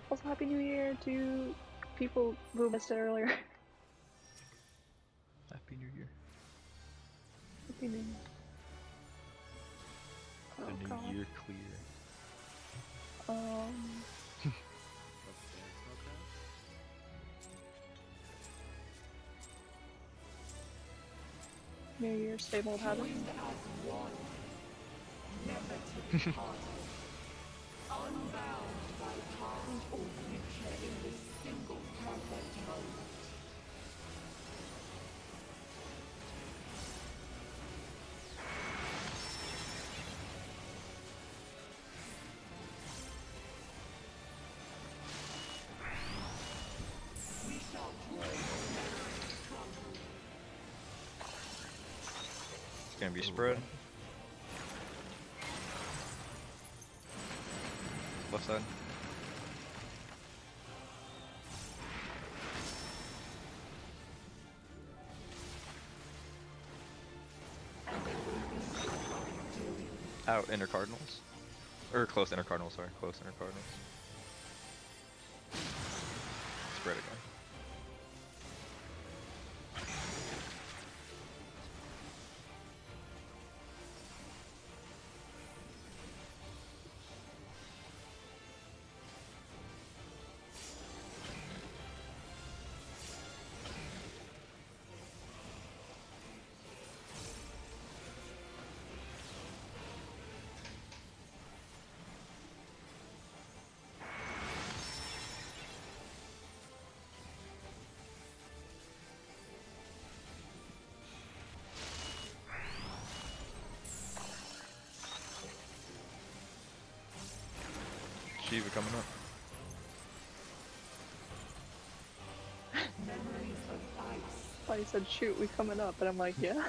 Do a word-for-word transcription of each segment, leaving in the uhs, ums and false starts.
Also, Happy New Year to people who missed it earlier. Happy New Year. Happy New Year. The Oh, new God. year clear. Um. New Year, same old habits. It's gonna be spread. Left side. Out inner cardinals. Or close inner cardinals, sorry. Close inner cardinals. Spread again. Shiva coming up. I thought you said, shoot, we coming up, and I'm like, yeah.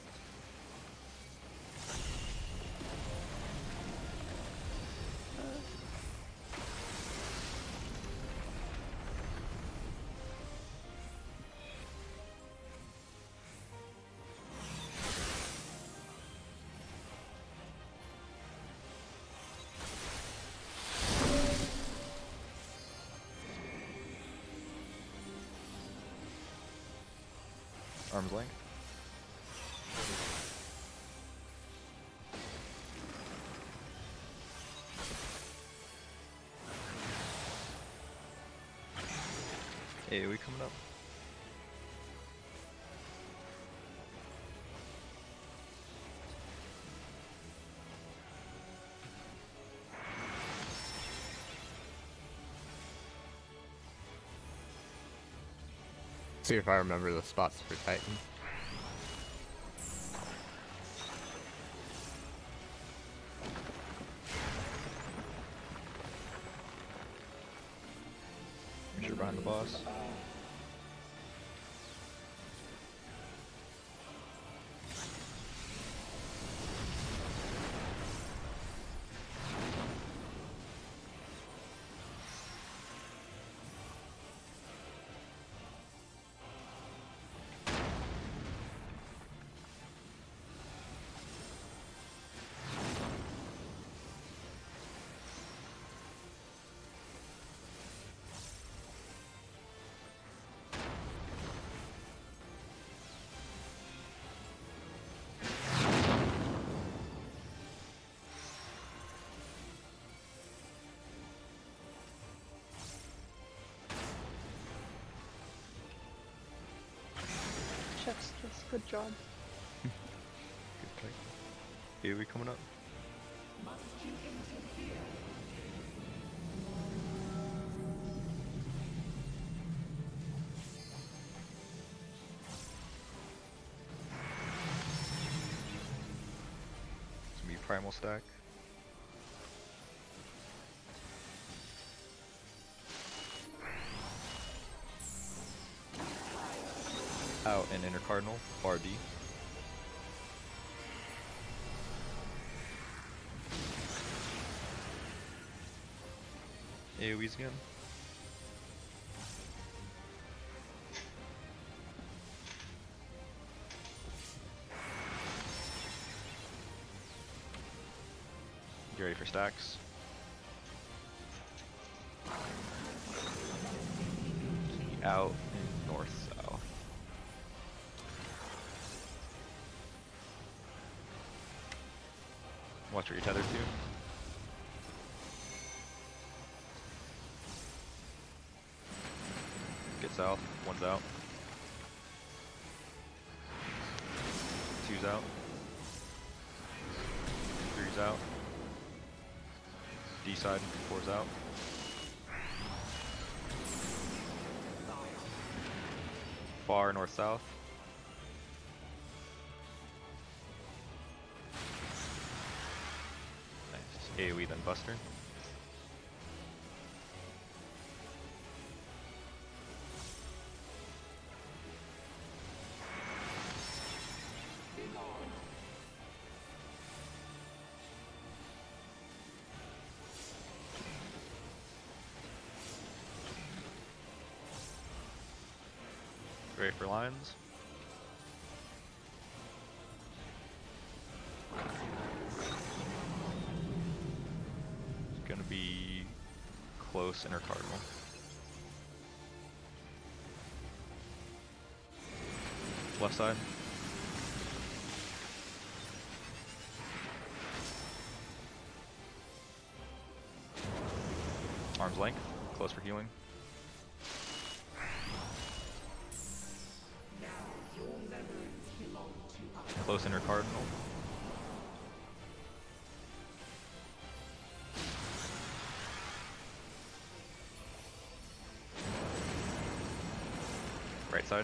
Arm's length. Hey, we coming up. See if I remember the spots for Titan. Make sure behind the boss. Chef's kiss, good job. Good play. Hey, we coming up. It's gonna be primal stack. Out and inner cardinal, R D. AoEs again. Get ready for stacks. out in north south. Watch where you tether to. Get south, one's out. Two's out. Three's out. D side, four's out. Far north south. Nice. AoE then Buster. Ready for lines? It's gonna be close inner cardinal. Left side. Arm's length, close for healing. Close inner cardinal. Right side.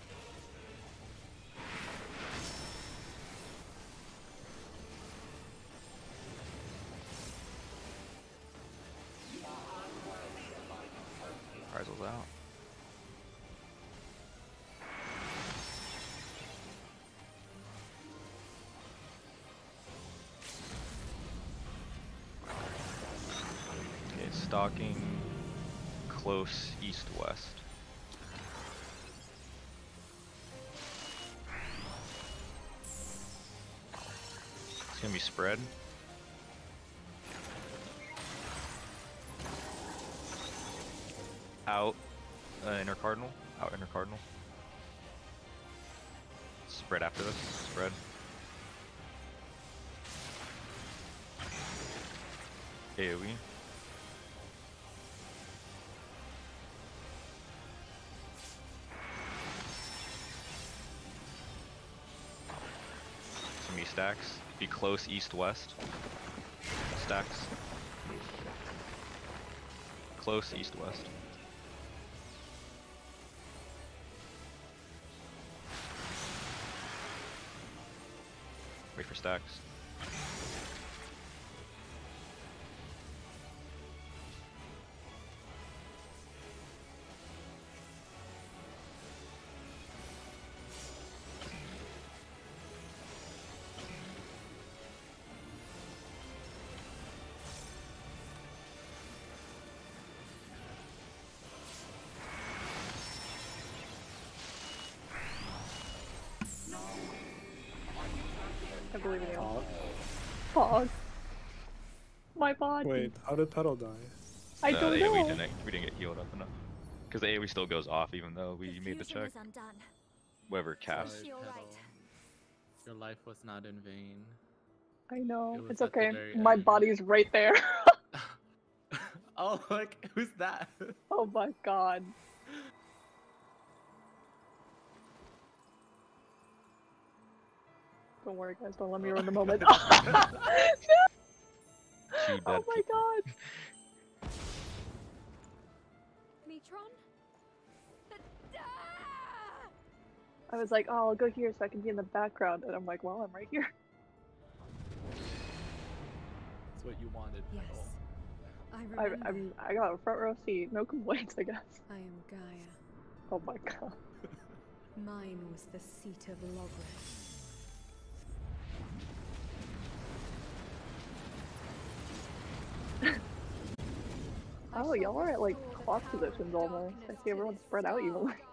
Risel's out. Stalking close east-west. It's gonna be spread. Out uh, inner cardinal. Out inner cardinal. Spread after this. Spread. AoE. Stacks. Be close east-west. Stacks. Close east-west. Wait for stacks. I believe in you. Fog. My body. Wait, how did Petal die? I uh, don't the know. AoE didn't, we didn't get healed up enough. Because the AoE still goes off even though we made the check. Whoever cast. Sorry, Petal. Your life was not in vain. I know. It was It's at the okay. very My end. body's right there. Oh, like, who's that? Oh my god. Don't worry, guys. Don't let me ruin the moment. Two dead Oh my people. god. Metron? I was like, oh, I'll go here so I can be in the background, and I'm like, well, I'm right here. That's what you wanted, Yes. Petal. I I, remember. I'm, I got a front row seat. No complaints, I guess. I am Gaia. Oh my god. Mine was the seat of Logres. Oh, y'all are at like clock positions almost. I see everyone spread out evenly.